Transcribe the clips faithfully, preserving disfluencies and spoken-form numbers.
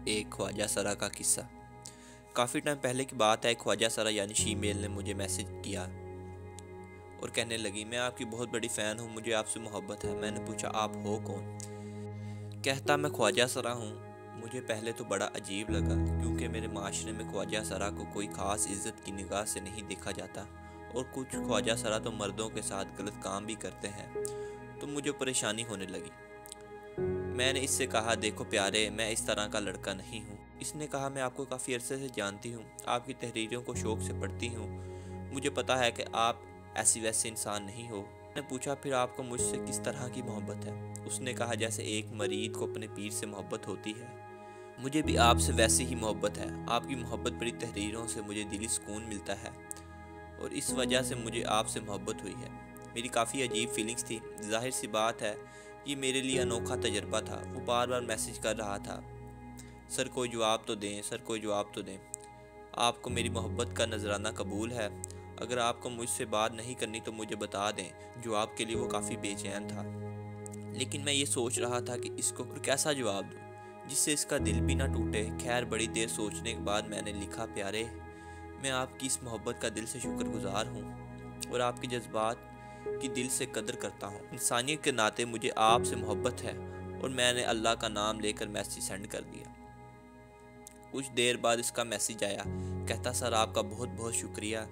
एक ख्वाजा सरा का किस्सा। काफ़ी टाइम पहले की बात है। ख्वाजा सरा यानी शीमेल ने मुझे मैसेज किया और कहने लगी, मैं आपकी बहुत बड़ी फ़ैन हूँ, मुझे आपसे मोहब्बत है। मैंने पूछा, आप हो कौन? कहता, मैं ख्वाजा सरा हूँ। मुझे पहले तो बड़ा अजीब लगा, क्योंकि मेरे माशरे में ख्वाजा सरा को कोई ख़ास इज़्ज़त की निगाह से नहीं देखा जाता, और कुछ ख्वाजा सरा तो मर्दों के साथ गलत काम भी करते हैं। तो मुझे परेशानी होने लगी। मैंने इससे कहा, देखो प्यारे, मैं इस तरह का लड़का नहीं हूँ। इसने कहा, मैं आपको काफ़ी अरसे से जानती हूँ, आपकी तहरीरों को शौक़ से पढ़ती हूँ, मुझे पता है कि आप ऐसी वैसे इंसान नहीं हो। मैंने पूछा, फिर आपको मुझसे किस तरह की मोहब्बत है? उसने कहा, जैसे एक मरीद को अपने पीर से मोहब्बत होती है, मुझे भी आपसे वैसी ही मोहब्बत है। आपकी मोहब्बत भरी तहरीरों से मुझे दिली सुकून मिलता है, और इस वजह से मुझे आपसे मोहब्बत हुई है। मेरी काफ़ी अजीब फीलिंग्स थी। जाहिर सी बात है, ये मेरे लिए अनोखा तजर्बा था। वो बार बार मैसेज कर रहा था, सर कोई जवाब तो दें, सर कोई जवाब तो दें। आपको मेरी मोहब्बत का नजराना कबूल है? अगर आपको मुझसे बात नहीं करनी तो मुझे बता दें। जवाब के लिए वो काफ़ी बेचैन था, लेकिन मैं ये सोच रहा था कि इसको कैसा जवाब दूँ जिससे इसका दिल भी ना टूटे। खैर, बड़ी देर सोचने के बाद मैंने लिखा, प्यारे, मैं आपकी इस मोहब्बत का दिल से शुक्रगुजार हूँ, और आपके जज्बात की दिल से कदर करता हूँ। इंसानियत के नाते मुझे आपसे मोहब्बत है। और मैंने अल्लाह का नाम लेकर मैसेज सेंड कर दिया। कुछ देर बाद इसका मैसेज आया। कहता, सर आपका बहुत बहुत शुक्रिया।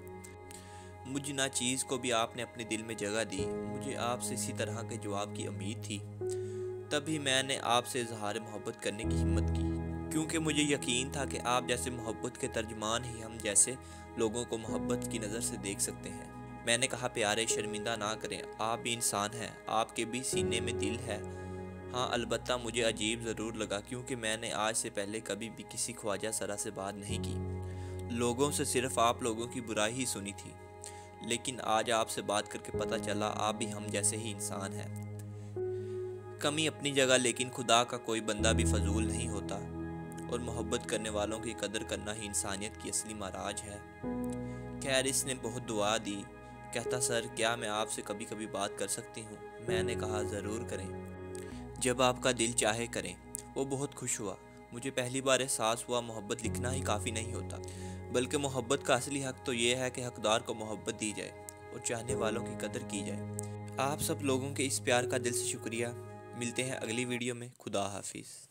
मुझ ना चीज़ को भी आपने अपने दिल में जगह दी। मुझे आपसे इसी तरह के जवाब की उम्मीद थी। तभी मैंने आपसे इजहार मोहब्बत करने की हिम्मत की, क्योंकि मुझे यकीन था कि आप जैसे मोहब्बत के तर्जमान ही हम जैसे लोगों को मोहब्बत की नज़र से देख सकते हैं। मैंने कहा, प्यारे, शर्मिंदा ना करें, आप भी इंसान हैं, आपके भी सीने में दिल है। हाँ, अलबत्ता मुझे अजीब ज़रूर लगा, क्योंकि मैंने आज से पहले कभी भी किसी ख्वाजा सरा से बात नहीं की। लोगों से सिर्फ आप लोगों की बुराई ही सुनी थी, लेकिन आज आपसे बात करके पता चला आप भी हम जैसे ही इंसान हैं। कमी अपनी जगह, लेकिन खुदा का कोई बंदा भी फजूल नहीं होता, और मोहब्बत करने वालों की कदर करना ही इंसानियत की असली महाराज है। खैर, इसने बहुत दुआ दी। कहता, सर क्या मैं आपसे कभी कभी बात कर सकती हूँ? मैंने कहा, ज़रूर करें, जब आपका दिल चाहे करें। वो बहुत खुश हुआ। मुझे पहली बार एहसास हुआ, मोहब्बत लिखना ही काफ़ी नहीं होता, बल्कि मोहब्बत का असली हक तो ये है कि हकदार को मोहब्बत दी जाए और चाहने वालों की कदर की जाए। आप सब लोगों के इस प्यार का दिल से शुक्रिया। मिलते हैं अगली वीडियो में। खुदा हाफिज़।